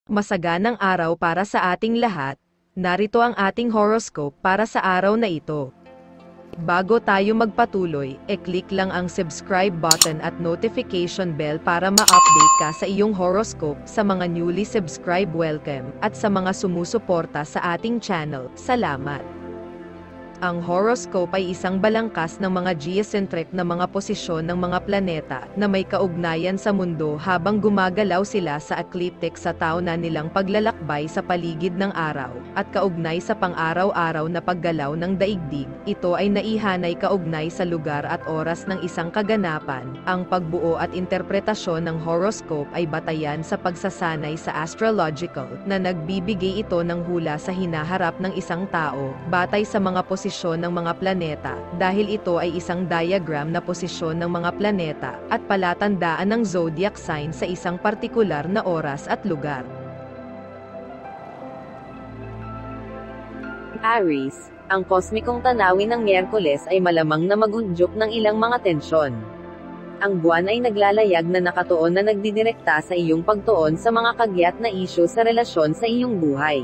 Masaganang araw para sa ating lahat. Narito ang ating horoscope para sa araw na ito. Bago tayo magpatuloy, e-click lang ang subscribe button at notification bell para ma-update ka sa iyong horoscope. Sa mga newly subscribe, welcome, at sa mga sumusuporta sa ating channel, salamat. Ang horoscope ay isang balangkas ng mga geocentric na mga posisyon ng mga planeta na may kaugnayan sa mundo habang gumagalaw sila sa ecliptic sa taon nilang paglalakbay sa paligid ng araw, at kaugnay sa pang-araw-araw na paggalaw ng daigdig. Ito ay naihanay kaugnay sa lugar at oras ng isang kaganapan. Ang pagbuo at interpretasyon ng horoscope ay batayan sa pagsasanay sa astrological, na nagbibigay ito ng hula sa hinaharap ng isang tao, batay sa mga posisyon ng mga planeta, dahil ito ay isang diagram na posisyon ng mga planeta, at palatandaan ng zodiac sign sa isang partikular na oras at lugar. Aries, ang kosmikong tanawin ng Miyerkules ay malamang na magundyok ng ilang mga tensyon. Ang buwan ay naglalayag na nakatuon na nagdidirekta sa iyong pagtuon sa mga kagyat na isyu sa relasyon sa iyong buhay.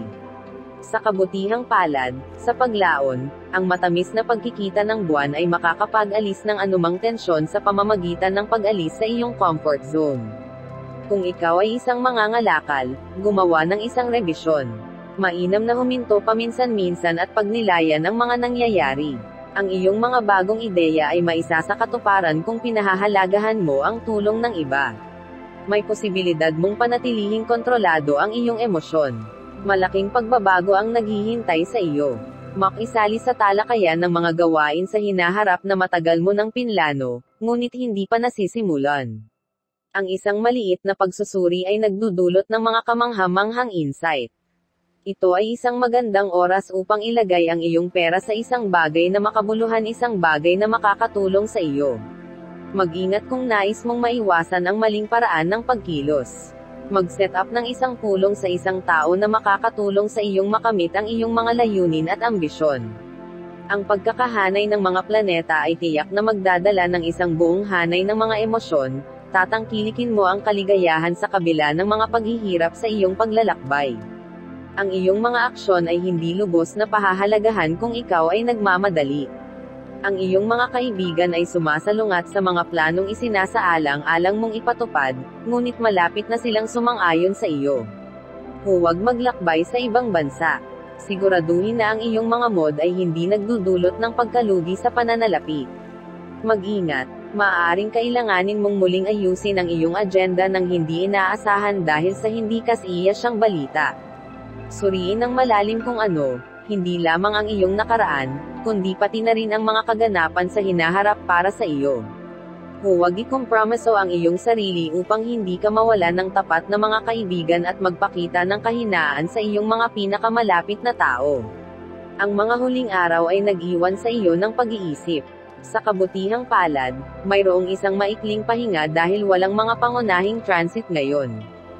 Sa kabutihang palad, sa paglaon, ang matamis na pagkikita ng buwan ay makakapag-alis ng anumang tensyon sa pamamagitan ng pag-alis sa iyong comfort zone. Kung ikaw ay isang mangangalakal, gumawa ng isang rebisyon. Mainam na huminto paminsan-minsan at pagnilayan ang mga nangyayari. Ang iyong mga bagong ideya ay maisasakatuparan kung pinahahalagahan mo ang tulong ng iba. May posibilidad mong panatilihing kontrolado ang iyong emosyon. Malaking pagbabago ang naghihintay sa iyo. Makisali sa talakayan ng mga gawain sa hinaharap na matagal mo ng pinlano, ngunit hindi pa nasisimulan. Ang isang maliit na pagsusuri ay nagdudulot ng mga kamangha-manghang insight. Ito ay isang magandang oras upang ilagay ang iyong pera sa isang bagay na makabuluhan, isang bagay na makakatulong sa iyo. Mag-ingat kung nais mong maiwasan ang maling paraan ng pagkilos. Mag-set up ng isang pulong sa isang tao na makakatulong sa iyong makamit ang iyong mga layunin at ambisyon. Ang pagkakahanay ng mga planeta ay tiyak na magdadala ng isang buong hanay ng mga emosyon. Tatangkilikin mo ang kaligayahan sa kabila ng mga paghihirap sa iyong paglalakbay. Ang iyong mga aksyon ay hindi lubos na pahahalagahan kung ikaw ay nagmamadali. Ang iyong mga kaibigan ay sumasalungat sa mga planong isinasaalang-alang mong ipatupad, ngunit malapit na silang sumang-ayon sa iyo. Huwag maglakbay sa ibang bansa. Siguraduhin na ang iyong mga mod ay hindi nagdudulot ng pagkalugi sa pananalapi. Mag-ingat, maaaring kailanganin mong muling ayusin ang iyong agenda ng hindi inaasahan dahil sa hindi kasiyas siyang balita. Suriin ng malalim kung ano, hindi lamang ang iyong nakaraan, kundi pati na rin ang mga kaganapan sa hinaharap para sa iyo. Huwag ikompromiso ang iyong sarili upang hindi ka mawalan ng tapat na mga kaibigan at magpakita ng kahinaan sa iyong mga pinakamalapit na tao. Ang mga huling araw ay nag-iwan sa iyo ng pag-iisip. Sa kabutihang palad, mayroong isang maikling pahinga dahil walang mga pangunahing transit ngayon.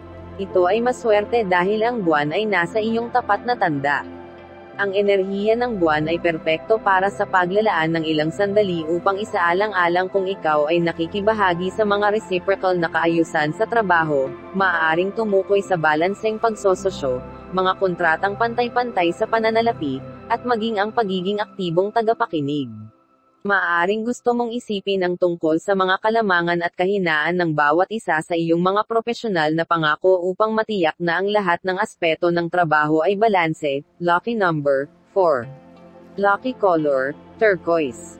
Ito ay maswerte dahil ang buwan ay nasa iyong tapat na tanda. Ang enerhiya ng buwan ay perpekto para sa paglalaan ng ilang sandali upang isaalang-alang kung ikaw ay nakikibahagi sa mga reciprocal na kaayusan sa trabaho, maaaring tumukoy sa balanseng pagsososyo, mga kontratang pantay-pantay sa pananalapi, at maging ang pagiging aktibong tagapakinig. Maaaring gusto mong isipin ang tungkol sa mga kalamangan at kahinaan ng bawat isa sa iyong mga profesional na pangako upang matiyak na ang lahat ng aspeto ng trabaho ay balanse. Lucky number 4. Lucky color turquoise.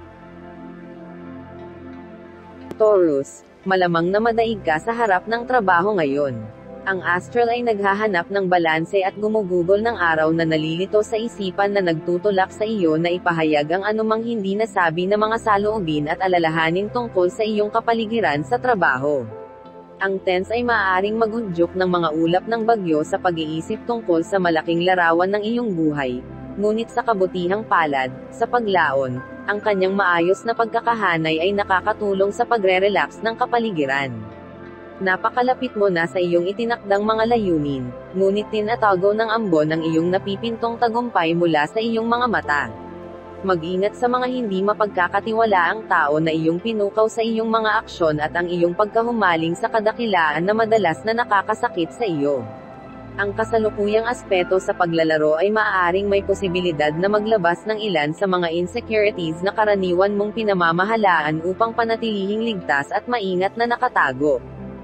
Taurus, malamang na madaig ka sa harap ng trabaho ngayon. Ang astral ay naghahanap ng balanse at gumugugol ng araw na nalilito sa isipan na nagtutulak sa iyo na ipahayag ang anumang hindi nasabi na mga saloobin at alalahanin tungkol sa iyong kapaligiran sa trabaho. Ang tense ay maaaring magundyok ng mga ulap ng bagyo sa pag-iisip tungkol sa malaking larawan ng iyong buhay, ngunit sa kabutihang palad, sa paglaon, ang kanyang maayos na pagkakahanay ay nakakatulong sa pagre-relax ng kapaligiran. Napakalapit mo na sa iyong itinakdang mga layunin, ngunit tinatago ng ambon ang iyong napipintong tagumpay mula sa iyong mga mata. Mag-ingat sa mga hindi mapagkakatiwalaang tao na iyong pinukaw sa iyong mga aksyon at ang iyong pagkahumaling sa kadakilaan na madalas na nakakasakit sa iyo. Ang kasalukuyang aspeto sa paglalaro ay maaaring may posibilidad na maglabas ng ilan sa mga insecurities na karaniwan mong pinamamahalaan upang panatilihing ligtas at maingat na nakatago.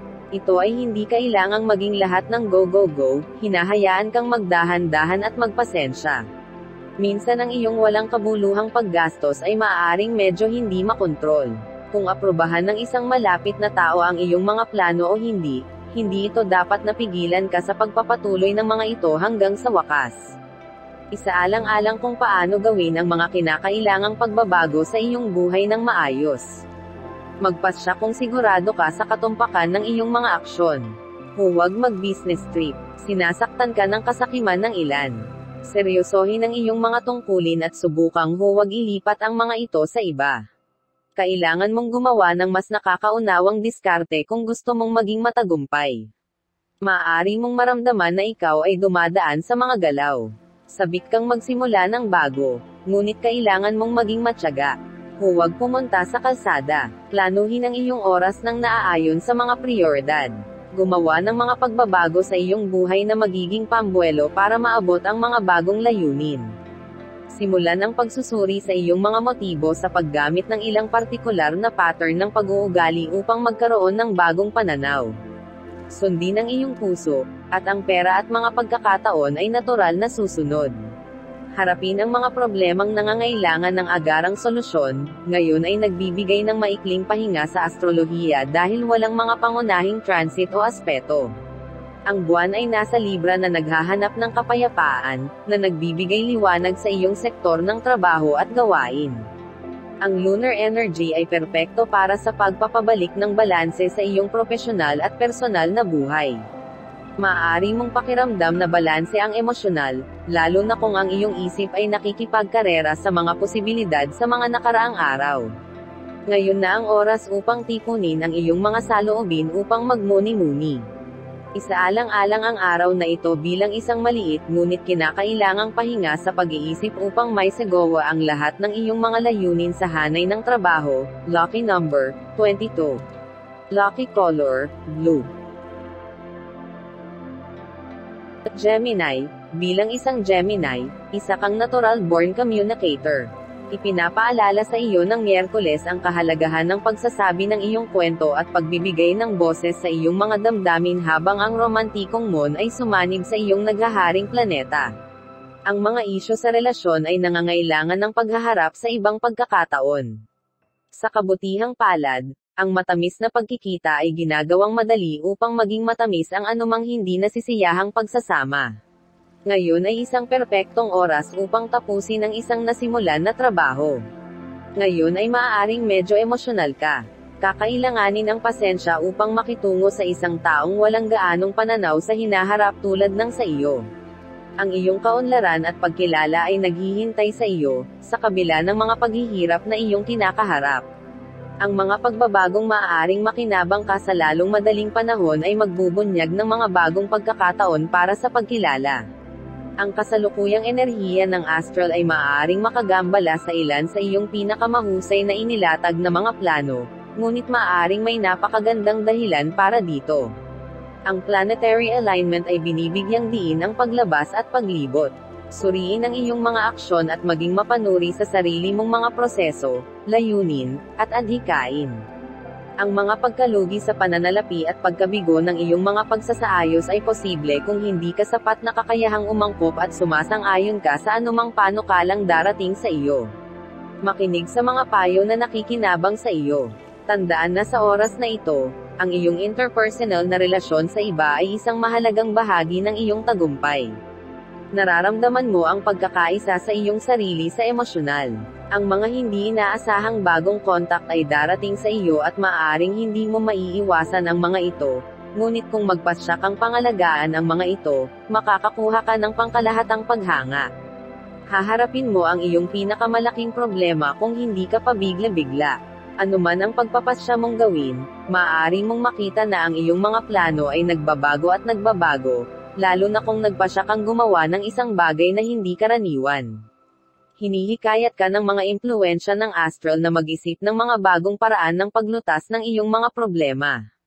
Ito ay hindi kailangang maging lahat ng go-go-go, hinahayaan kang magdahan-dahan at magpasensya. Minsan ang iyong walang kabuluhang paggastos ay maaaring medyo hindi makontrol. Kung aprubahan ng isang malapit na tao ang iyong mga plano o hindi ito dapat napigilan ka sa pagpapatuloy ng mga ito hanggang sa wakas. Isaalang-alang kung paano gawin ang mga kinakailangang pagbabago sa iyong buhay ng maayos. Magpasya kung sigurado ka sa katumpakan ng iyong mga aksyon. Huwag mag-business trip. Sinasaktan ka ng kasakiman ng ilan. Seryosohin ang iyong mga tungkulin at subukang huwag ilipat ang mga ito sa iba. Kailangan mong gumawa ng mas nakakaunawang diskarte kung gusto mong maging matagumpay. Maaari mong maramdaman na ikaw ay dumadaan sa mga galaw. Sabik kang magsimula ng bago, ngunit kailangan mong maging matyaga. Huwag pumunta sa kalsada. Planuhin ang iyong oras ng naaayon sa mga prioridad. Gumawa ng mga pagbabago sa iyong buhay na magiging pambuelo para maabot ang mga bagong layunin. Simulan ang pagsusuri sa iyong mga motibo sa paggamit ng ilang partikular na pattern ng pag-uugali upang magkaroon ng bagong pananaw. Sundin ang iyong puso, at ang pera at mga pagkakataon ay natural na susunod. Harapin ang mga problemang nangangailangan ng agarang solusyon, ngayon ay nagbibigay ng maikling pahinga sa astrolohiya dahil walang mga pangunahing transit o aspeto. Ang buwan ay nasa Libra na naghahanap ng kapayapaan, na nagbibigay liwanag sa iyong sektor ng trabaho at gawain. Ang lunar energy ay perpekto para sa pagpapabalik ng balanse sa iyong profesional at personal na buhay. Maaari mong pakiramdam na balanse ang emosyonal, lalo na kung ang iyong isip ay nakikipagkarera sa mga posibilidad sa mga nakaraang araw. Ngayon na ang oras upang tipunin ang iyong mga saloobin upang magmuni-muni. Isaalang-alang ang araw na ito bilang isang maliit ngunit kinakailangang pahinga sa pag-iisip upang may sagawa ang lahat ng iyong mga layunin sa hanay ng trabaho. Lucky number, 22. Lucky color, blue. Gemini, bilang isang Gemini, isa kang natural-born communicator. Ipinapaalala sa iyo ng Miyerkules ang kahalagahan ng pagsasabi ng iyong kwento at pagbibigay ng boses sa iyong mga damdamin habang ang romantikong moon ay sumanib sa iyong naghaharing planeta. Ang mga isyu sa relasyon ay nangangailangan ng paghaharap sa ibang pagkakataon. Sa kabutihang palad, ang matamis na pagkikita ay ginagawang madali upang maging matamis ang anumang hindi nasisiyahang pagsasama. Ngayon ay isang perpektong oras upang tapusin ang isang nasimulan na trabaho. Ngayon ay maaaring medyo emosyonal ka. Kakailanganin ang pasensya upang makitungo sa isang taong walang gaanong pananaw sa hinaharap tulad ng sa iyo. Ang iyong kaunlaran at pagkilala ay naghihintay sa iyo, sa kabila ng mga paghihirap na iyong kinakaharap. Ang mga pagbabagong maaaring makinabang ka sa lalong madaling panahon ay magbubunyag ng mga bagong pagkakataon para sa pagkilala. Ang kasalukuyang enerhiya ng astral ay maaaring makagambala sa ilan sa iyong pinakamahusay na inilatag na mga plano, ngunit maaaring may napakagandang dahilan para dito. Ang planetary alignment ay binibigyang diin ang paglabas at paglibot. Suriin ang iyong mga aksyon at maging mapanuri sa sarili mong mga proseso, layunin, at adhikain. Ang mga pagkalugi sa pananalapi at pagkabigo ng iyong mga pagsasaayos ay posible kung hindi ka sapat na kakayahang umangkop at sumasang-ayon ka sa anumang panukalang darating sa iyo. Makinig sa mga payo na nakikinabang sa iyo. Tandaan na sa oras na ito, ang iyong interpersonal na relasyon sa iba ay isang mahalagang bahagi ng iyong tagumpay. Nararamdaman mo ang pagkakaisa sa iyong sarili sa emosyonal. Ang mga hindi inaasahang bagong kontak ay darating sa iyo at maaaring hindi mo maiiwasan ang mga ito, ngunit kung magpasya kang pangalagaan ang mga ito, makakakuha ka ng pangkalahatang paghanga. Haharapin mo ang iyong pinakamalaking problema kung hindi ka pabigla-bigla. Anuman ang pagpapasya mong gawin, maaari mong makita na ang iyong mga plano ay nagbabago at nagbabago, lalo na kung nagpasya kang gumawa ng isang bagay na hindi karaniwan. Hinihikayat ka ng mga impluwensya ng astral na mag-isip ng mga bagong paraan ng paglutas ng iyong mga problema.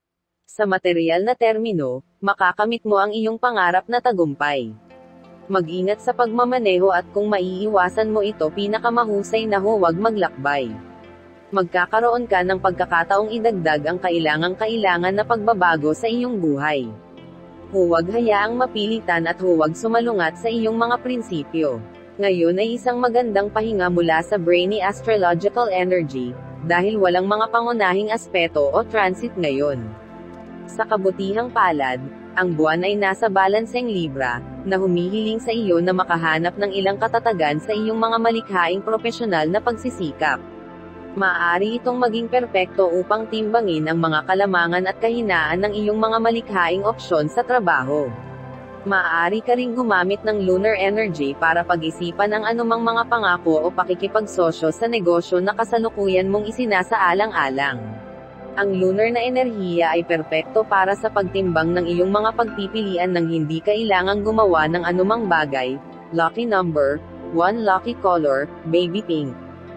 Sa material na termino, makakamit mo ang iyong pangarap na tagumpay. Mag-ingat sa pagmamaneho at kung maiiwasan mo ito pinakamahusay na huwag maglakbay. Magkakaroon ka ng pagkakataong idagdag ang kailangan na pagbabago sa iyong buhay. Huwag hayaang mapilitan at huwag sumalungat sa iyong mga prinsipyo. Ngayon ay isang magandang pahinga mula sa brainy astrological energy, dahil walang mga pangunahing aspeto o transit ngayon. Sa kabutihang palad, ang buwan ay nasa balanseng Libra, na humihiling sa iyo na makahanap ng ilang katatagan sa iyong mga malikhaing propesyonal na pagsisikap. Maaari itong maging perpekto upang timbangin ang mga kalamangan at kahinaan ng iyong mga malikhaing opsyon sa trabaho. Maaari ka ring gumamit ng lunar energy para pag-isipan ang anumang mga pangako o pakikipagsosyo sa negosyo na kasalukuyan mong isinasaalang-alang. Ang lunar na enerhiya ay perpekto para sa pagtimbang ng iyong mga pagpipilian nang hindi kailangang gumawa ng anumang bagay. Lucky number, 1 lucky color, baby pink.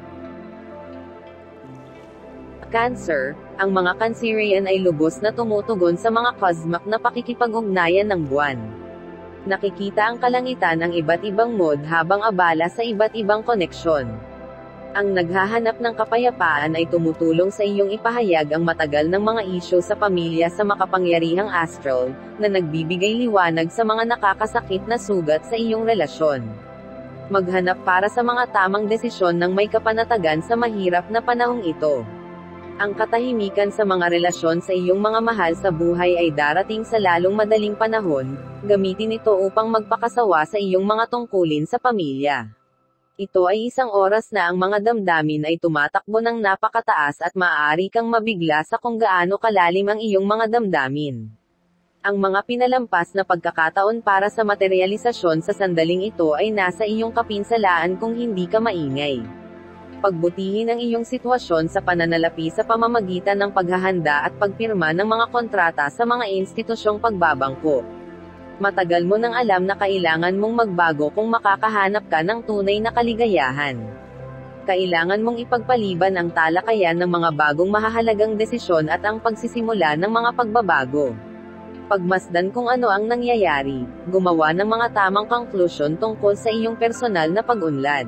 Cancer, ang mga Cancerian ay lubos na tumutugon sa mga cosmic na pakikipag-ugnayan ng buwan. Nakikita ang kalangitan ang iba't ibang mood habang abala sa iba't ibang koneksyon. Ang naghahanap ng kapayapaan ay tumutulong sa iyong ipahayag ang matagal ng mga isyu sa pamilya sa makapangyarihang astral, na nagbibigay liwanag sa mga nakakasakit na sugat sa iyong relasyon. Maghanap para sa mga tamang desisyon ng may kapanatagan sa mahirap na panahong ito. Ang katahimikan sa mga relasyon sa iyong mga mahal sa buhay ay darating sa lalong madaling panahon, gamitin ito upang magpakasawa sa iyong mga tungkulin sa pamilya. Ito ay isang oras na ang mga damdamin ay tumatakbo ng napakataas at maaari kang mabigla sa kung gaano kalalim ang iyong mga damdamin. Ang mga pinalampas na pagkakataon para sa materialisasyon sa sandaling ito ay nasa iyong kapinsalaan kung hindi ka maingay. Pagbutihin ang iyong sitwasyon sa pananalapi sa pamamagitan ng paghahanda at pagpirma ng mga kontrata sa mga institusyong pagbabangko. Matagal mo nang alam na kailangan mong magbago kung makakahanap ka ng tunay na kaligayahan. Kailangan mong ipagpaliban ang talakayan ng mga bagong mahahalagang desisyon at ang pagsisimula ng mga pagbabago. Pagmasdan kung ano ang nangyayari, gumawa ng mga tamang konklusyon tungkol sa iyong personal na pag-unlad.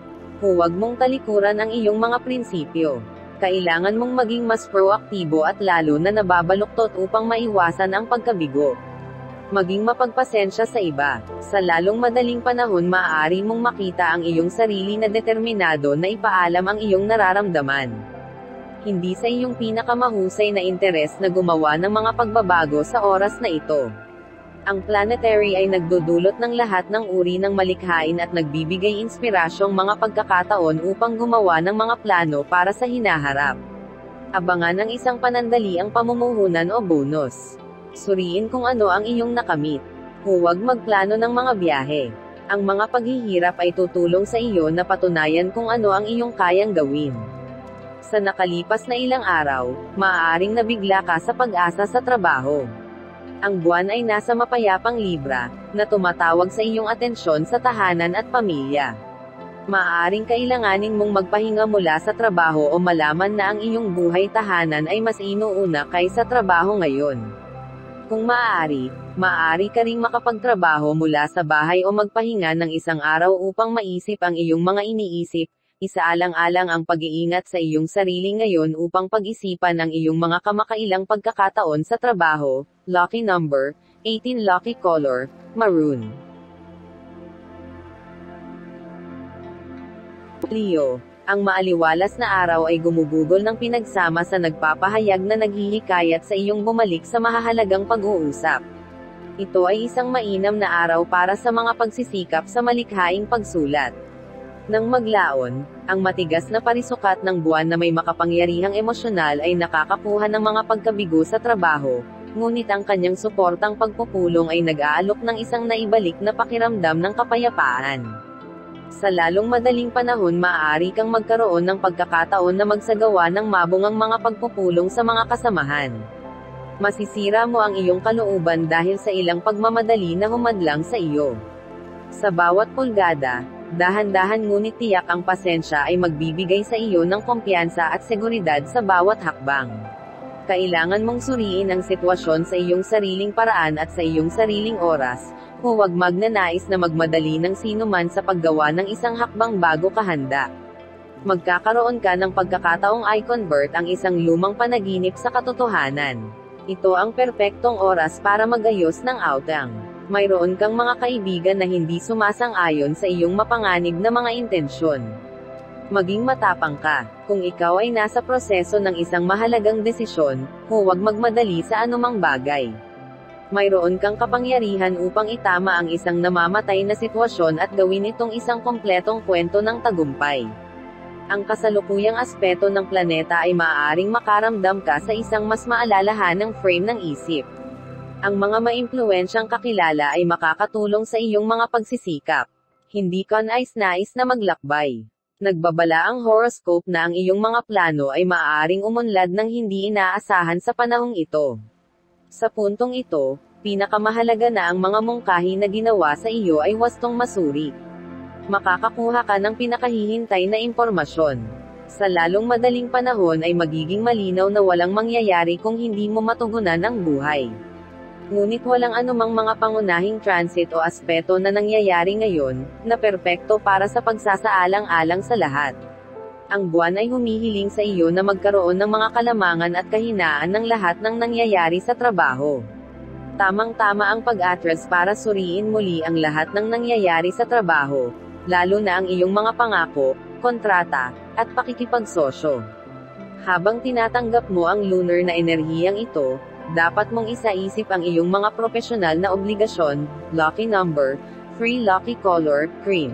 Huwag mong talikuran ang iyong mga prinsipyo. Kailangan mong maging mas proaktibo at lalo na nababaluktot upang maiwasan ang pagkabigo. Maging mapagpasensya sa iba. Sa lalong madaling panahon maaari mong makita ang iyong sarili na determinado na ipaalam ang iyong nararamdaman. Hindi sa iyong pinakamahusay na interes na gumawa ng mga pagbabago sa oras na ito. Ang planetary ay nagdudulot ng lahat ng uri ng malikhain at nagbibigay inspirasyong mga pagkakataon upang gumawa ng mga plano para sa hinaharap. Abangan ng isang panandaliang pamumuhunan o bonus. Suriin kung ano ang iyong nakamit. Huwag magplano ng mga biyahe. Ang mga paghihirap ay tutulong sa iyo na patunayan kung ano ang iyong kayang gawin. Sa nakalipas na ilang araw, maaaring nabigla ka sa pag-asa sa trabaho. Ang buwan ay nasa mapayapang Libra, na tumatawag sa iyong atensyon sa tahanan at pamilya. Maaaring kailanganin mong magpahinga mula sa trabaho o malaman na ang iyong buhay tahanan ay mas inuuna kaysa trabaho ngayon. Kung maaari ka ring makapagtrabaho mula sa bahay o magpahinga ng isang araw upang maisip ang iyong mga iniisip. Isaalang-alang ang pag-iingat sa iyong sarili ngayon upang pag-isipan ang iyong mga kamakailang pagkakataon sa trabaho. Lucky number, 18 lucky color, maroon. Leo, ang maaliwalas na araw ay gumugugol ng pinagsama sa nagpapahayag na naghihikayat sa iyong bumalik sa mahahalagang pag-uusap. Ito ay isang mainam na araw para sa mga pagsisikap sa malikhaing pagsulat. Nang maglaon, ang matigas na parisukat ng buwan na may makapangyarihang emosyonal ay nakakakuha ng mga pagkabigo sa trabaho, ngunit ang kanyang suportang pagpupulong ay nag-aalok ng isang naibalik na pakiramdam ng kapayapaan. Sa lalong madaling panahon maaari kang magkaroon ng pagkakataon na magsagawa ng mabungang mga pagpupulong sa mga kasamahan. Masisira mo ang iyong kalooban dahil sa ilang pagmamadali na humadlang sa iyo. Sa bawat pulgada, dahan-dahan ngunit tiyak ang pasensya ay magbibigay sa iyo ng kumpiyansa at seguridad sa bawat hakbang. Kailangan mong suriin ang sitwasyon sa iyong sariling paraan at sa iyong sariling oras. Huwag magnanais na magmadali ng sino man sa paggawa ng isang hakbang bago ka handa. Magkakaroon ka ng pagkakataong i-convert ang isang lumang panaginip sa katotohanan. Ito ang perpektong oras para magayos ng outang. Mayroon kang mga kaibigan na hindi sumasang-ayon sa iyong mapanganib na mga intensyon. Maging matapang ka. Kung ikaw ay nasa proseso ng isang mahalagang desisyon, huwag magmadali sa anumang bagay. Mayroon kang kapangyarihan upang itama ang isang namamatay na sitwasyon at gawin itong isang kompletong kwento ng tagumpay. Ang kasalukuyang aspeto ng planeta ay maaaring makaramdam ka sa isang mas maalalahanang frame ng isip. Ang mga maimpluwensyang kakilala ay makakatulong sa iyong mga pagsisikap. Hindi ka nais-nais na maglakbay. Nagbabala ang horoscope na ang iyong mga plano ay maaaring umunlad ng hindi inaasahan sa panahong ito. Sa puntong ito, pinakamahalaga na ang mga mungkahi na ginawa sa iyo ay wastong masuri. Makakakuha ka ng pinakahihintay na impormasyon. Sa lalong madaling panahon ay magiging malinaw na walang mangyayari kung hindi mo matugunan ang buhay. Ngunit walang anumang mga pangunahing transit o aspeto na nangyayari ngayon, na perpekto para sa pagsasaalang-alang sa lahat. Ang buwan ay humihiling sa iyo na magkaroon ng mga kalamangan at kahinaan ng lahat ng nangyayari sa trabaho. Tamang-tama ang pag-address para suriin muli ang lahat ng nangyayari sa trabaho, lalo na ang iyong mga pangako, kontrata, at pakikipagsosyo. Habang tinatanggap mo ang lunar na enerhiyang ito, dapat mong isaisip ang iyong mga propesyonal na obligasyon. Lucky number, 3 lucky color, cream.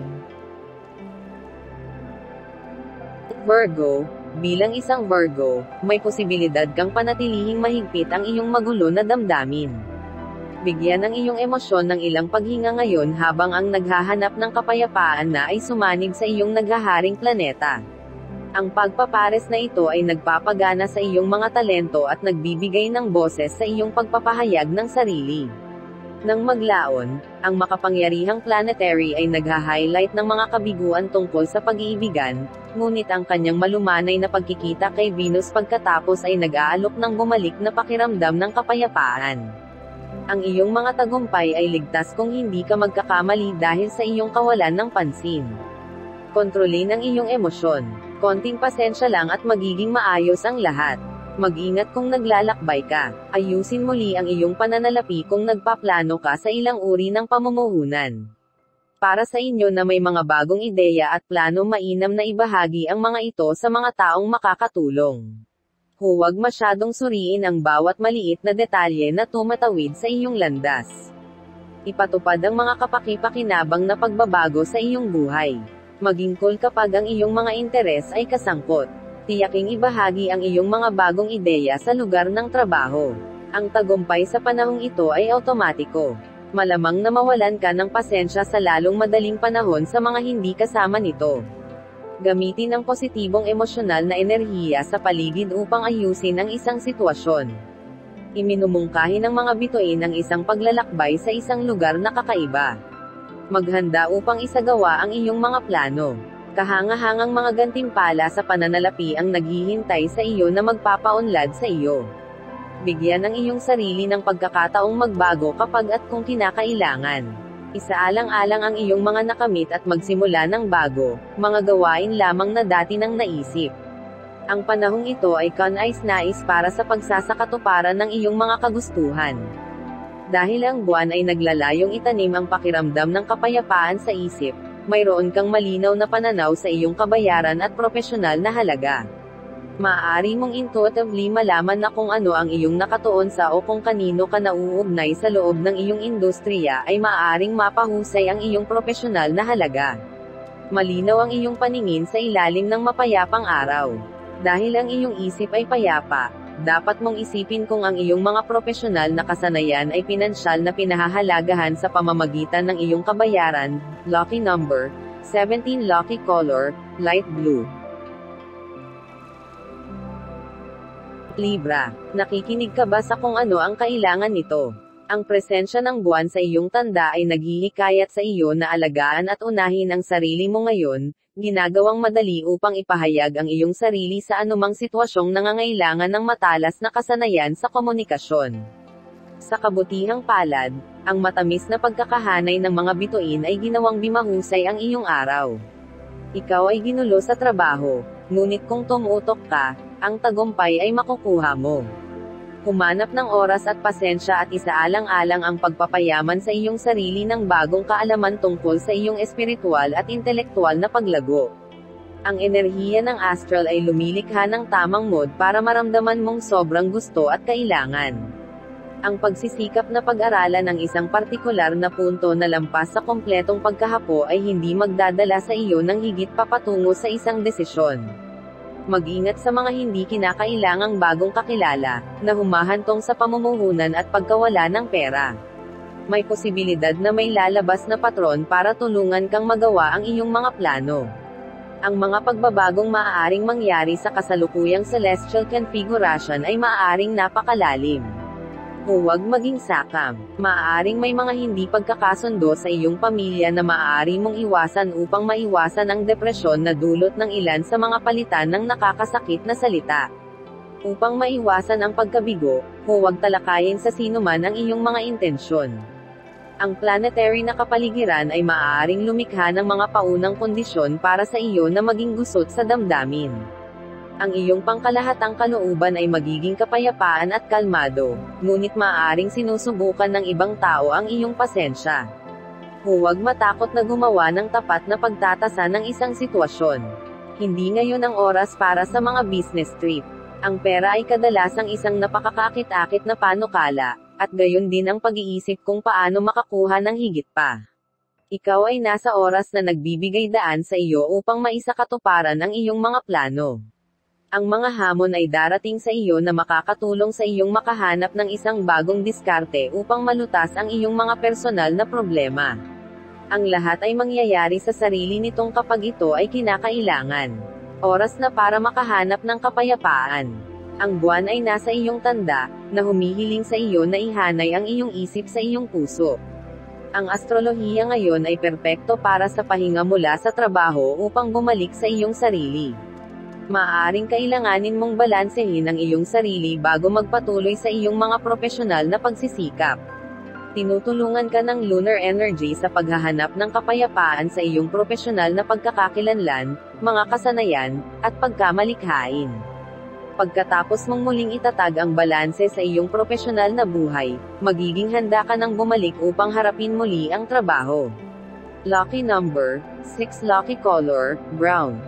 Virgo, bilang isang Virgo, may posibilidad kang panatilihing mahigpit ang iyong magulo na damdamin. Bigyan ng iyong emosyon ng ilang paghinga ngayon habang ang naghahanap ng kapayapaan na ay sumanib sa iyong naghaharing planeta. Ang pagpapares na ito ay nagpapagana sa iyong mga talento at nagbibigay ng boses sa iyong pagpapahayag ng sarili. Nang maglaon, ang makapangyarihang planetary ay nagha-highlight ng mga kabiguan tungkol sa pag-iibigan, ngunit ang kanyang malumanay na pagkikita kay Venus pagkatapos ay nag-aalok ng bumalik na pakiramdam ng kapayapaan. Ang iyong mga tagumpay ay ligtas kung hindi ka magkakamali dahil sa iyong kawalan ng pansin. Kontrolin ang iyong emosyon. Konting pasensya lang at magiging maayos ang lahat. Mag-ingat kung naglalakbay ka. Ayusin muli ang iyong pananalapi kung nagpaplano ka sa ilang uri ng pamumuhunan. Para sa inyo na may mga bagong ideya at plano, mainam na ibahagi ang mga ito sa mga taong makakatulong. Huwag masyadong suriin ang bawat maliit na detalye na tumatawid sa iyong landas. Ipatupad ang mga kapaki-pakinabang na pagbabago sa iyong buhay. Maging cool kapag ang iyong mga interes ay kasangkot. Tiyaking ibahagi ang iyong mga bagong ideya sa lugar ng trabaho. Ang tagumpay sa panahong ito ay automatiko. Malamang na mawalan ka ng pasensya sa lalong madaling panahon sa mga hindi kasama nito. Gamitin ang positibong emosyonal na enerhiya sa paligid upang ayusin ang isang sitwasyon. Iminumungkahi ng mga bituin ang isang paglalakbay sa isang lugar na kakaiba. Maghanda upang isagawa ang iyong mga plano. Kahanga-hangang mga gantimpala sa pananalapi ang naghihintay sa iyo na magpapaunlad sa iyo. Bigyan ang iyong sarili ng pagkakataong magbago kapag at kung kinakailangan. Isaalang-alang ang iyong mga nakamit at magsimula ng bago, mga gawain lamang na dati nang naisip. Ang panahong ito ay kanais-nais para sa pagsasakatuparan ng iyong mga kagustuhan. Dahil ang buwan ay naglalayong itanim ang pakiramdam ng kapayapaan sa isip, mayroon kang malinaw na pananaw sa iyong kabayaran at propesyonal na halaga. Maaari mong intuitively malaman na kung ano ang iyong nakatuon sa o kung kanino ka nauugnay sa loob ng iyong industriya ay maaaring mapahusay ang iyong propesyonal na halaga. Malinaw ang iyong paningin sa ilalim ng mapayapang araw. Dahil ang iyong isip ay payapa, dapat mong isipin kung ang iyong mga propesyonal na kasanayan ay pinansyal na pinahahalagahan sa pamamagitan ng iyong kabayaran. Lucky number, 17 lucky color, light blue. Libra, nakikinig ka ba sa kung ano ang kailangan nito? Ang presensya ng buwan sa iyong tanda ay naghihikayat sa iyo na alagaan at unahin ang sarili mo ngayon, ginagawang madali upang ipahayag ang iyong sarili sa anumang sitwasyong nangangailangan ng matalas na kasanayan sa komunikasyon. Sa kabutihang palad, ang matamis na pagkakahanay ng mga bituin ay ginawang bimahusay ang iyong araw. Ikaw ay ginulo sa trabaho, ngunit kung tumutok ka, ang tagumpay ay makukuha mo. Humanap ng oras at pasensya at isaalang-alang ang pagpapayaman sa iyong sarili ng bagong kaalaman tungkol sa iyong espiritual at intelektual na paglago. Ang enerhiya ng astral ay lumilikha ng tamang mood para maramdaman mong sobrang gusto at kailangan. Ang pagsisikap na pag-aralan ng isang partikular na punto na lampas sa kompletong pagkahapo ay hindi magdadala sa iyo ng higit pa patungo sa isang desisyon. Mag-ingat sa mga hindi kinakailangang bagong kakilala, na humahantong sa pamumuhunan at pagkawala ng pera. May posibilidad na may lalabas na patron para tulungan kang magawa ang iyong mga plano. Ang mga pagbabagong maaaring mangyari sa kasalukuyang celestial configuration ay maaaring napakalalim. Huwag maging sakam. Maaaring may mga hindi pagkakasundo sa iyong pamilya na maaari mong iwasan upang maiwasan ang depresyon na dulot ng ilan sa mga palitan ng nakakasakit na salita. Upang maiwasan ang pagkabigo, huwag talakayin sa sinuman ang iyong mga intensyon. Ang planetary na kapaligiran ay maaaring lumikha ng mga paunang kondisyon para sa iyo na maging gusot sa damdamin. Ang iyong pangkalahatang kalooban ay magiging kapayapaan at kalmado, ngunit maaaring sinusubukan ng ibang tao ang iyong pasensya. Huwag matakot na gumawa ng tapat na pagtatasa ng isang sitwasyon. Hindi ngayon ang oras para sa mga business trip. Ang pera ay kadalasang isang napakakakit-akit na panukala, at gayon din ang pag-iisip kung paano makakuha ng higit pa. Ikaw ay nasa oras na nagbibigay daan sa iyo upang maisakatuparan ang iyong mga plano. Ang mga hamon ay darating sa iyo na makakatulong sa iyong makahanap ng isang bagong diskarte upang malutas ang iyong mga personal na problema. Ang lahat ay mangyayari sa sarili nitong kapag ito ay kinakailangan. Oras na para makahanap ng kapayapaan. Ang buwan ay nasa iyong tanda, na humihiling sa iyo na ihanay ang iyong isip sa iyong puso. Ang astrolohiya ngayon ay perpekto para sa pahinga mula sa trabaho upang bumalik sa iyong sarili. Maaaring kailanganin mong balansehin ang iyong sarili bago magpatuloy sa iyong mga profesional na pagsisikap. Tinutulungan ka ng lunar energy sa paghahanap ng kapayapaan sa iyong profesional na pagkakakilanlan, mga kasanayan, at pagkamalikhain. Pagkatapos mong muling itatag ang balanse sa iyong profesional na buhay, magiging handa ka nang bumalik upang harapin muli ang trabaho. Lucky number, 6. Lucky color, brown.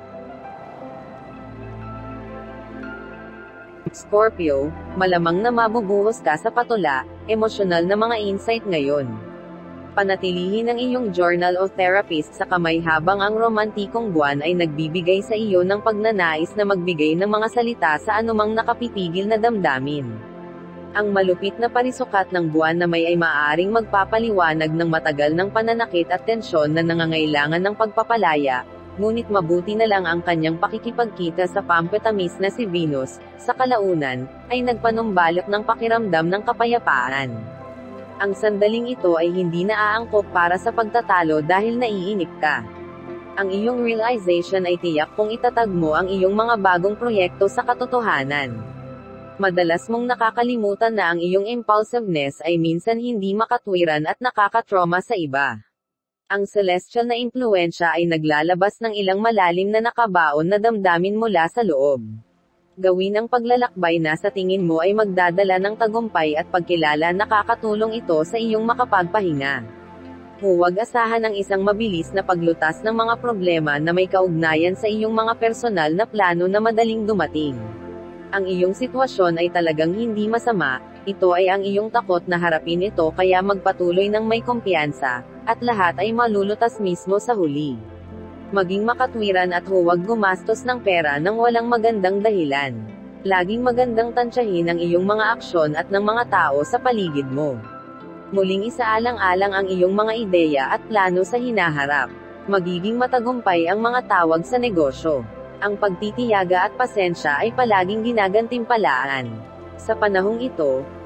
Scorpio, malamang na mabubuhos ka sa patula, emosyonal na mga insight ngayon. Panatilihin ang iyong journal o therapist sa kamay habang ang romantikong buwan ay nagbibigay sa iyo ng pagnanais na magbigay ng mga salita sa anumang nakapipigil na damdamin. Ang malupit na parisukat ng buwan na may ay maaaring magpapaliwanag ng matagal ng pananakit at tensyon na nangangailangan ng pagpapalaya, ngunit mabuti na lang ang kanyang pakikipagkita sa pampetamis na si Venus, sa kalaunan, ay nagpanumbalot ng pakiramdam ng kapayapaan. Ang sandaling ito ay hindi naaangkop para sa pagtatalo dahil naiinip ka. Ang iyong realization ay tiyak kung itatag mo ang iyong mga bagong proyekto sa katotohanan. Madalas mong nakakalimutan na ang iyong impulsiveness ay minsan hindi makatwiran at nakakatrauma sa iba. Ang celestial na impluensya ay naglalabas ng ilang malalim na nakabaon na damdamin mula sa loob. Gawin ang paglalakbay na sa tingin mo ay magdadala ng tagumpay at pagkilala, nakakatulong ito sa iyong makapagpahinga. Huwag asahan ang isang mabilis na paglutas ng mga problema na may kaugnayan sa iyong mga personal na plano na madaling dumating. Ang iyong sitwasyon ay talagang hindi masama, ito ay ang iyong takot na harapin ito, kaya magpatuloy ng may kumpiyansa, at lahat ay malulutas mismo sa huli. Maging makatwiran at huwag gumastos ng pera nang walang magandang dahilan. Laging magandang tansyahin ang iyong mga aksyon at ng mga tao sa paligid mo. Muling isaalang-alang ang iyong mga ideya at plano sa hinaharap. Magiging matagumpay ang mga tawag sa negosyo. Ang pagtitiyaga at pasensya ay palaging ginagantimpalaan. Sa panahong ito,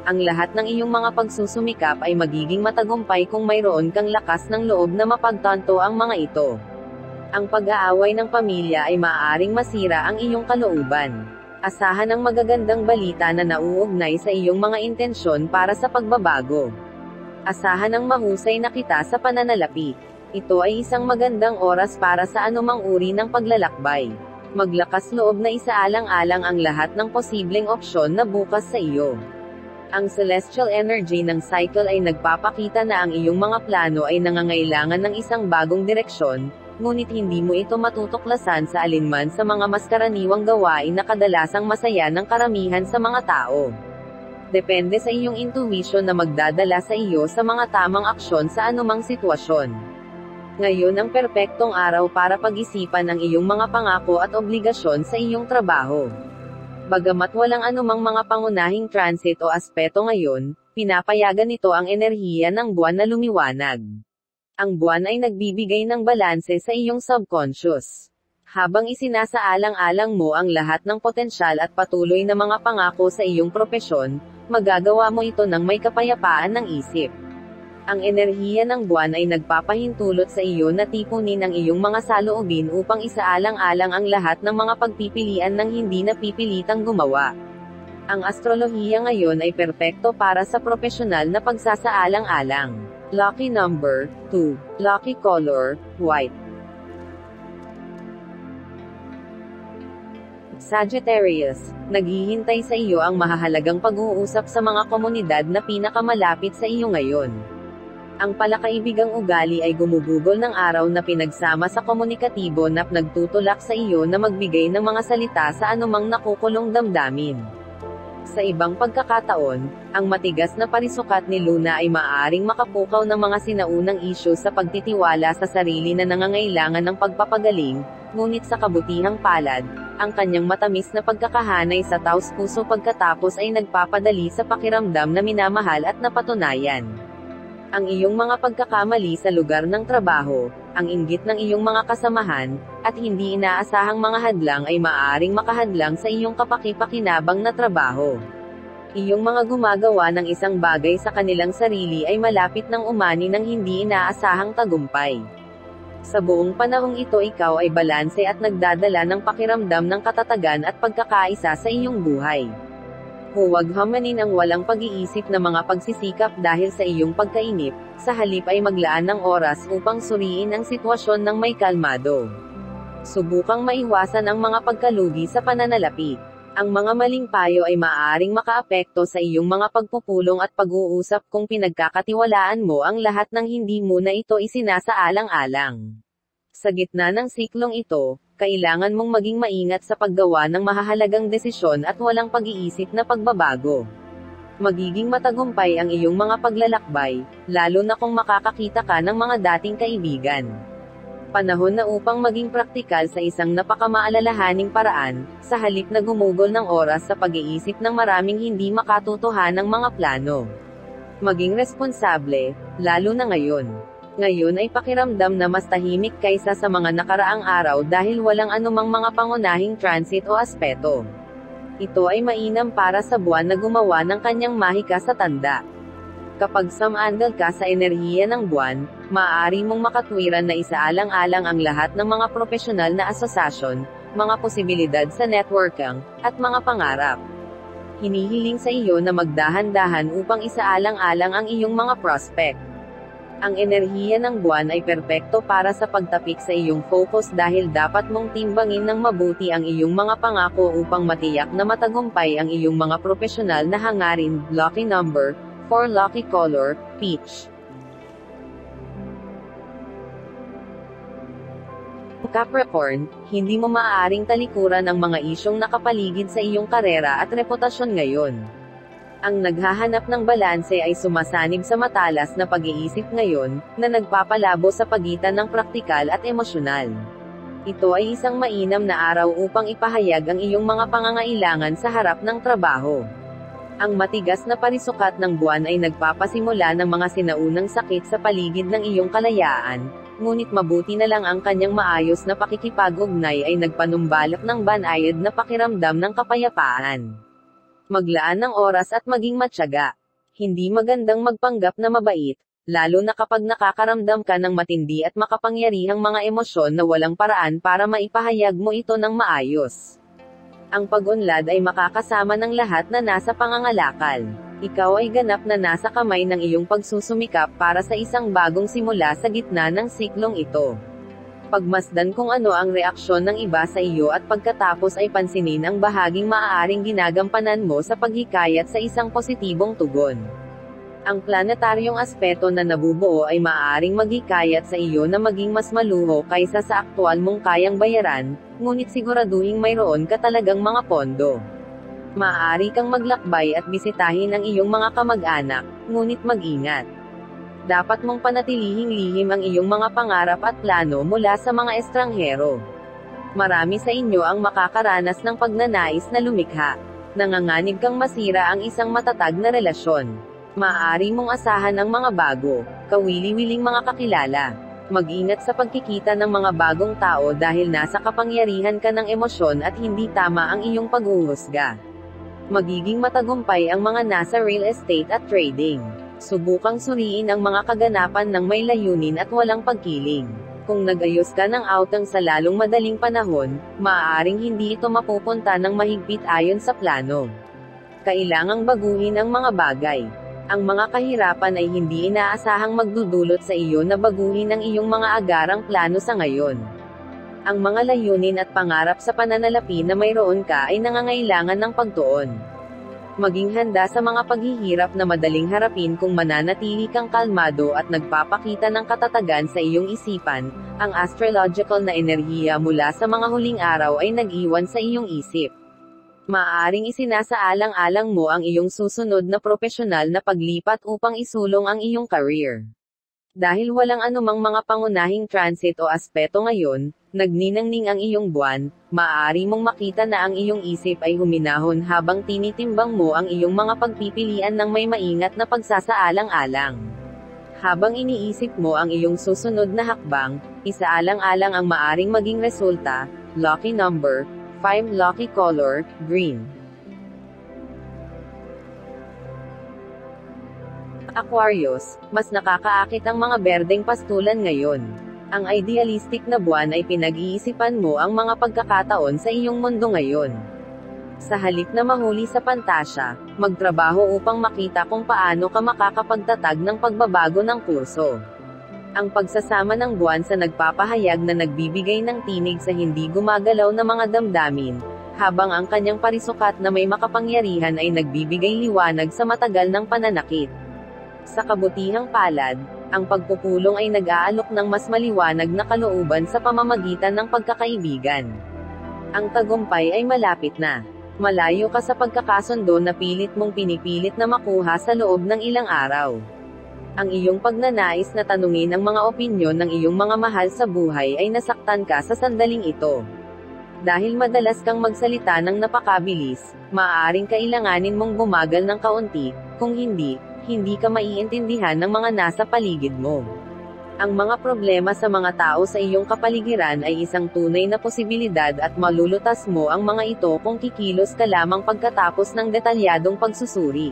Ang lahat ng iyong mga pagsusumikap ay magiging matagumpay kung mayroon kang lakas ng loob na mapagtanto ang mga ito. Ang pag-aaway ng pamilya ay maaaring masira ang iyong kalooban. Asahan ang magagandang balita na nauugnay sa iyong mga intensyon para sa pagbabago. Asahan ang mahusay na kita sa pananalapi. Ito ay isang magandang oras para sa anumang uri ng paglalakbay. Maglakas loob na isaalang-alang ang lahat ng posibleng opsyon na bukas sa iyo. Ang celestial energy ng cycle ay nagpapakita na ang iyong mga plano ay nangangailangan ng isang bagong direksyon, ngunit hindi mo ito matutuklasan sa alinman sa mga mas karaniwang gawain na kadalasang masaya ng karamihan sa mga tao. Depende sa iyong intuition na magdadala sa iyo sa mga tamang aksyon sa anumang sitwasyon. Ngayon ang perpektong araw para pag-isipan ang iyong mga pangako at obligasyon sa iyong trabaho. Bagamat walang anumang mga pangunahing transit o aspeto ngayon, pinapayagan nito ang enerhiya ng buwan na lumiwanag. Ang buwan ay nagbibigay ng balanse sa iyong subconscious. Habang isinasaalang-alang mo ang lahat ng potensyal at patuloy na mga pangako sa iyong propesyon, magagawa mo ito ng may kapayapaan ng isip. Ang enerhiya ng buwan ay nagpapahintulot sa iyo na tipunin ang iyong mga saloobin upang isaalang-alang ang lahat ng mga pagpipilian ng hindi napipilitang gumawa. Ang astrolohiya ngayon ay perpekto para sa propesyonal na pagsasaalang-alang. Lucky number 2. Lucky color white. Sagittarius, naghihintay sa iyo ang mahahalagang pag-uusap sa mga komunidad na pinakamalapit sa iyo ngayon. Ang palakaibigang ugali ay gumugugol ng araw na pinagsama sa komunikatibo na nagtutulak sa iyo na magbigay ng mga salita sa anumang nakukulong damdamin. Sa ibang pagkakataon, ang matigas na parisukat ni Luna ay maaaring makapukaw ng mga sinaunang isyu sa pagtitiwala sa sarili na nangangailangan ng pagpapagaling, ngunit sa kabutihang palad, ang kanyang matamis na pagkakahanay sa taos-puso pagkatapos ay nagpapadali sa pakiramdam na minamahal at napatunayan. Ang iyong mga pagkakamali sa lugar ng trabaho, ang inggit ng iyong mga kasamahan, at hindi inaasahang mga hadlang ay maaaring makahadlang sa iyong kapaki-pakinabang na trabaho. Iyong mga gumagawa ng isang bagay sa kanilang sarili ay malapit ng umani ng hindi inaasahang tagumpay. Sa buong panahong ito ikaw ay balanse at nagdadala ng pakiramdam ng katatagan at pagkakaisa sa iyong buhay. Huwag hamanin ang walang pag-iisip na mga pagsisikap dahil sa iyong pagkainip, sa halip ay maglaan ng oras upang suriin ang sitwasyon ng may kalmado. Subukang maiwasan ang mga pagkalugi sa pananalapi. Ang mga maling payo ay maaaring makaapekto sa iyong mga pagpupulong at pag-uusap kung pinagkakatiwalaan mo ang lahat ng hindi mo na ito isinasaalang-alang. Sa gitna ng siklong ito, kailangan mong maging maingat sa paggawa ng mahahalagang desisyon at walang pag-iisip na pagbabago. Magiging matagumpay ang iyong mga paglalakbay, lalo na kung makakakita ka ng mga dating kaibigan. Panahon na upang maging praktikal sa isang napakamaalalahaning paraan, sa halip na gumugol ng oras sa pag-iisip ng maraming hindi makatotohanang mga plano. Maging responsable, lalo na ngayon. Ngayon ay pakiramdam na mas tahimik kaysa sa mga nakaraang araw dahil walang anumang mga pangunahing transit o aspeto. Ito ay mainam para sa buwan na gumawa ng kanyang mahika sa tanda. Kapag sumandal ka sa enerhiya ng buwan, maaari mong makatwiran na isaalang-alang ang lahat ng mga profesional na asosasyon, mga posibilidad sa networking, at mga pangarap. Hinihiling sa iyo na magdahan-dahan upang isaalang-alang ang iyong mga prospect. Ang enerhiya ng buwan ay perpekto para sa pagtapik sa iyong focus dahil dapat mong timbangin ng mabuti ang iyong mga pangako upang matiyak na matagumpay ang iyong mga profesional na hangarin. Lucky number 4. Lucky color peach. Capricorn, hindi mo maaaring talikuran ang mga isyong nakapaligid sa iyong karera at reputasyon ngayon. Ang naghahanap ng balanse ay sumasanib sa matalas na pag-iisip ngayon, na nagpapalabo sa pagitan ng praktikal at emosyonal. Ito ay isang mainam na araw upang ipahayag ang iyong mga pangangailangan sa harap ng trabaho. Ang matigas na parisukat ng buwan ay nagpapasimula ng mga sinaunang sakit sa paligid ng iyong kalayaan, ngunit mabuti na lang ang kanyang maayos na pakikipag-ugnay ay nagpanumbalak ng banayad na pakiramdam ng kapayapaan. Maglaan ng oras at maging matyaga. Hindi magandang magpanggap na mabait, lalo na kapag nakakaramdam ka ng matindi at makapangyarihang mga emosyon na walang paraan para maipahayag mo ito ng maayos. Ang pag-unlad ay makakasama ng lahat na nasa pangangalakal. Ikaw ay ganap na nasa kamay ng iyong pagsusumikap para sa isang bagong simula sa gitna ng siklong ito. Pagmasdan kung ano ang reaksyon ng iba sa iyo at pagkatapos ay pansinin ang bahaging maaaring ginagampanan mo sa paghikayat sa isang positibong tugon. Ang planetaryong aspeto na nabubuo ay maaaring maghikayat sa iyo na maging mas maluho kaysa sa aktwal mong kayang bayaran, ngunit siguraduhing mayroon ka talagang mga pondo. Maaari kang maglakbay at bisitahin ang iyong mga kamag-anak, ngunit mag-ingat. Dapat mong panatilihing lihim ang iyong mga pangarap at plano mula sa mga estranghero. Marami sa inyo ang makakaranas ng pagnanais na lumikha. Nanganganib kang masira ang isang matatag na relasyon. Maaari mong asahan ang mga bago, kawili-wiling mga kakilala. Mag-ingat sa pagkikita ng mga bagong tao dahil nasa kapangyarihan ka ng emosyon at hindi tama ang iyong paghuhusga. Magiging matagumpay ang mga nasa real estate at trading. Subukang suriin ang mga kaganapan ng may layunin at walang pagkiling. Kung nag-ayos ka ng outang sa lalong madaling panahon, maaaring hindi ito mapupunta ng mahigpit ayon sa plano. Kailangang baguhin ang mga bagay. Ang mga kahirapan ay hindi inaasahang magdudulot sa iyo na baguhin ang iyong mga agarang plano sa ngayon. Ang mga layunin at pangarap sa pananalapi na mayroon ka ay nangangailangan ng pagtuon. Maging handa sa mga paghihirap na madaling harapin kung mananatili kang kalmado at nagpapakita ng katatagan sa iyong isipan. Ang astrological na enerhiya mula sa mga huling araw ay nag-iwan sa iyong isip. Maaaring isinasaalang-alang mo ang iyong susunod na propesyonal na paglipat upang isulong ang iyong career. Dahil walang anumang mga pangunahing transit o aspeto ngayon, nagniningning ang iyong buwan, maaari mong makita na ang iyong isip ay huminahon habang tinitimbang mo ang iyong mga pagpipilian ng may maingat na pagsasaalang-alang. Habang iniisip mo ang iyong susunod na hakbang, isaalang-alang ang maaring maging resulta. Lucky number 5, lucky color green. Aquarius, mas nakakaakit ang mga berdeng pastulan ngayon. Ang idealistic na buwan ay pinag-iisipan mo ang mga pagkakataon sa iyong mundo ngayon. Sa halip na mahuli sa pantasya, magtrabaho upang makita kung paano ka makakapagtatag ng pagbabago ng kurso. Ang pagsasama ng buwan sa nagpapahayag na nagbibigay ng tinig sa hindi gumagalaw na mga damdamin, habang ang kanyang parisukat na may makapangyarihan ay nagbibigay liwanag sa matagal ng pananakit. Sa kabutihang palad, ang pagpupulong ay nag-aalok ng mas maliwanag na kalooban sa pamamagitan ng pagkakaibigan. Ang tagumpay ay malapit na. Malayo ka sa pagkakasundo na pilit mong pinipilit na makuha sa loob ng ilang araw. Ang iyong pagnanais na tanungin ang mga opinyon ng iyong mga mahal sa buhay ay nasaktan ka sa sandaling ito. Dahil madalas kang magsalita ng napakabilis, maaaring kailanganin mong bumagal ng kaunti, kung hindi ka maiintindihan ng mga nasa paligid mo. Ang mga problema sa mga tao sa iyong kapaligiran ay isang tunay na posibilidad at malulutas mo ang mga ito kung kikilos ka lamang pagkatapos ng detalyadong pagsusuri.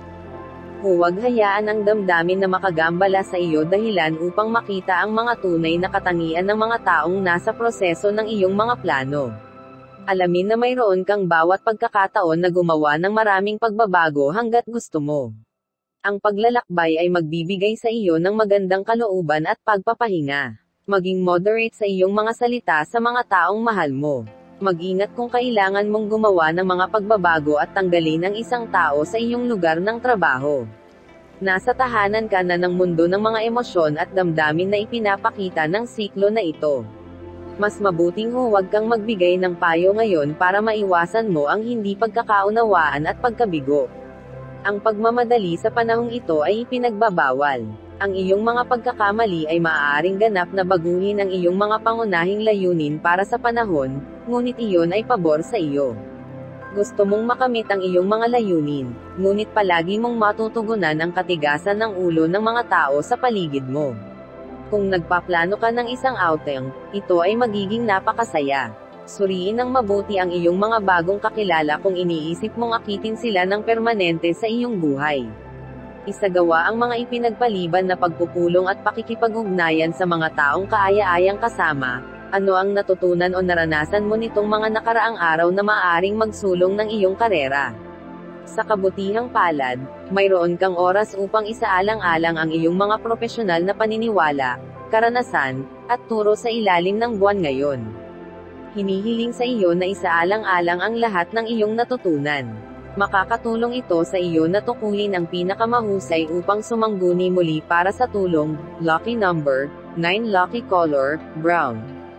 Huwag hayaan ang damdamin na makagambala sa iyo dahilan upang makita ang mga tunay na katangian ng mga taong nasa proseso ng iyong mga plano. Alamin na mayroon kang bawat pagkakataon na gumawa ng maraming pagbabago hanggat gusto mo. Ang paglalakbay ay magbibigay sa iyo ng magandang kalooban at pagpapahinga. Maging moderate sa iyong mga salita sa mga taong mahal mo. Mag-ingat kung kailangan mong gumawa ng mga pagbabago at tanggalin ang isang tao sa iyong lugar ng trabaho. Nasa tahanan ka na ng mundo ng mga emosyon at damdamin na ipinapakita ng siklo na ito. Mas mabuting huwag kang magbigay ng payo ngayon para maiwasan mo ang hindi pagkakaunawaan at pagkabigo. Ang pagmamadali sa panahong ito ay ipinagbabawal. Ang iyong mga pagkakamali ay maaaring ganap na baguhin ang iyong mga pangunahing layunin para sa panahon, ngunit iyon ay pabor sa iyo. Gusto mong makamit ang iyong mga layunin, ngunit palagi mong matutugunan ang katigasan ng ulo ng mga tao sa paligid mo. Kung nagpaplano ka ng isang outing, ito ay magiging napakasaya. Suriin ng mabuti ang iyong mga bagong kakilala kung iniisip mong akitin sila ng permanente sa iyong buhay. Isagawa ang mga ipinagpaliban na pagpupulong at pakikipag-ugnayan sa mga taong kaaya-ayang kasama. Ano ang natutunan o naranasan mo nitong mga nakaraang araw na maaaring magsulong ng iyong karera? Sa kabutihang palad, mayroon kang oras upang isaalang-alang ang iyong mga profesional na paniniwala, karanasan, at turo sa ilalim ng buwan ngayon. Hinihiling sa iyo na isaalang-alang ang lahat ng iyong natutunan. Makakatulong ito sa iyo na tukuyin ang pinakamahusay upang sumangguni muli para sa tulong. Lucky number, 9. Lucky color, brown.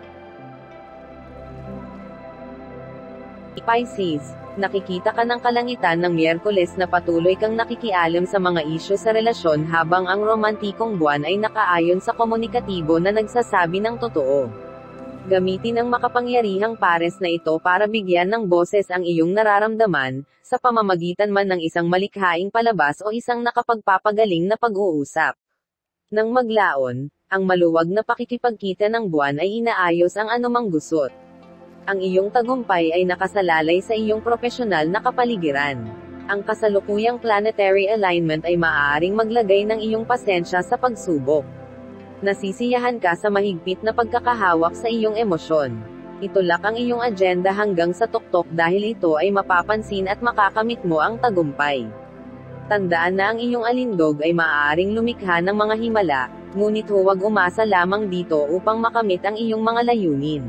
Pisces, nakikita ka ng kalangitan ng Miyerkules na patuloy kang nakikialam sa mga isyu sa relasyon habang ang romantikong buwan ay nakaayon sa komunikatibo na nagsasabi ng totoo. Gamitin ang makapangyarihang pares na ito para bigyan ng boses ang iyong nararamdaman, sa pamamagitan man ng isang malikhaing palabas o isang nakapagpapagaling na pag-uusap. Nang maglaon, ang maluwag na pakikipagkita ng buwan ay inaayos ang anumang gusot. Ang iyong tagumpay ay nakasalalay sa iyong profesional na kapaligiran. Ang kasalukuyang planetary alignment ay maaaring maglagay ng iyong pasensya sa pagsubok. Nasisiyahan ka sa mahigpit na pagkakahawak sa iyong emosyon. Itulak ang iyong agenda hanggang sa tuktok dahil ito ay mapapansin at makakamit mo ang tagumpay. Tandaan na ang iyong alindog ay maaaring lumikha ng mga himala, ngunit huwag umasa lamang dito upang makamit ang iyong mga layunin.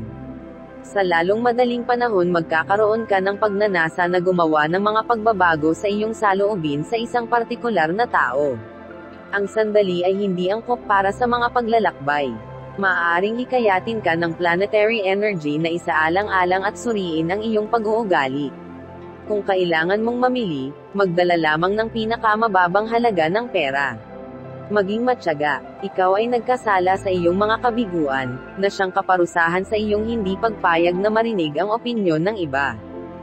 Sa lalong madaling panahon magkakaroon ka ng pagnanasa na gumawa ng mga pagbabago sa iyong saloobin sa isang partikular na tao. Ang sandali ay hindi angkop para sa mga paglalakbay. Maaaring hikayatin ka ng planetary energy na isaalang-alang at suriin ang iyong pag-uugali. Kung kailangan mong mamili, magdala lamang ng pinakamababang halaga ng pera. Maging matyaga, ikaw ay nagkasala sa iyong mga kabiguan, na siyang kaparusahan sa iyong hindi pagpayag na marinig ang opinyon ng iba.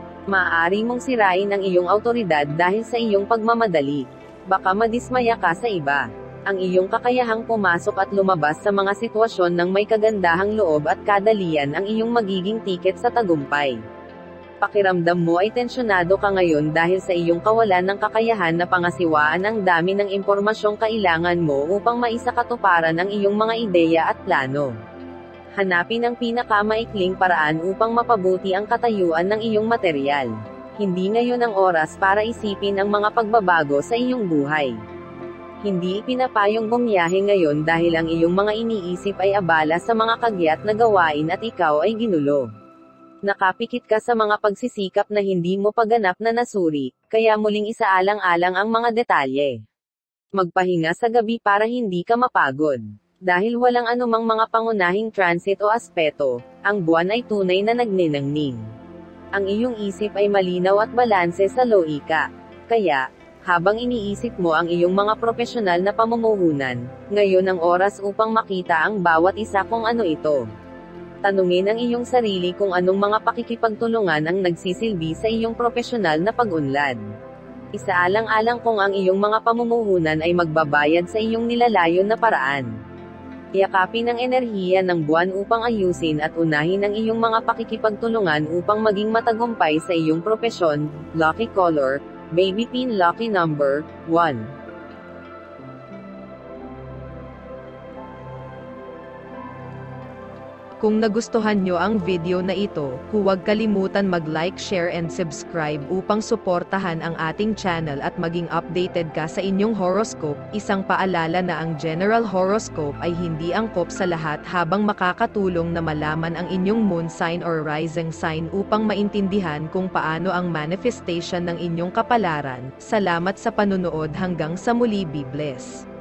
Maaari mong sirain ang iyong awtoridad dahil sa iyong pagmamadali. Baka madismaya ka sa iba. Ang iyong kakayahang pumasok at lumabas sa mga sitwasyon ng may kagandahang loob at kadalian ang iyong magiging tiket sa tagumpay. Pakiramdam mo ay tensyonado ka ngayon dahil sa iyong kawalan ng kakayahan na pangasiwaan ang dami ng impormasyong kailangan mo upang maisakatuparan ang iyong mga ideya at plano. Hanapin ang pinakamaikling paraan upang mapabuti ang katayuan ng iyong materyal. Hindi ngayon ang oras para isipin ang mga pagbabago sa iyong buhay. Hindi ipinapayong bumiyahe ngayon dahil ang iyong mga iniisip ay abala sa mga kagyat na gawain at ikaw ay ginulo. Nakapikit ka sa mga pagsisikap na hindi mo paganap na nasuri, kaya muling isaalang-alang ang mga detalye. Magpahinga sa gabi para hindi ka mapagod. Dahil walang anumang mga pangunahing transit o aspeto, ang buwan ay tunay na nagninangning. Ang iyong isip ay malinaw at balanse sa loika. Kaya, habang iniisip mo ang iyong mga profesional na pamumuhunan, ngayon ang oras upang makita ang bawat isa kung ano ito. Tanungin ang iyong sarili kung anong mga pakikipagtulungan ang nagsisilbi sa iyong profesional na pag-unlad. Isaalang-alang kung ang iyong mga pamumuhunan ay magbabayad sa iyong nilalayon na paraan. Yakapin ang enerhiya ng buwan upang ayusin at unahin ang iyong mga pakikipagtulungan upang maging matagumpay sa iyong propesyon. Lucky color, baby pin. Lucky number, 1. Kung nagustuhan nyo ang video na ito, huwag kalimutan mag-like, share and subscribe upang suportahan ang ating channel at maging updated ka sa inyong horoscope. Isang paalala na ang general horoscope ay hindi angkop sa lahat habang makakatulong na malaman ang inyong moon sign or rising sign upang maintindihan kung paano ang manifestation ng inyong kapalaran. Salamat sa panunood hanggang sa muli, be blessed.